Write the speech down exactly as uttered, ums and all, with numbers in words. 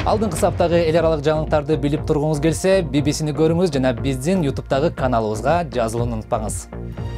Алдыңкы саптагы эл аралык жаңылыктарды билип тургуңуз келсе, би би сини көрүңүз жана биздин ютубтагы каналыбызга жазылууну унутпаңыз.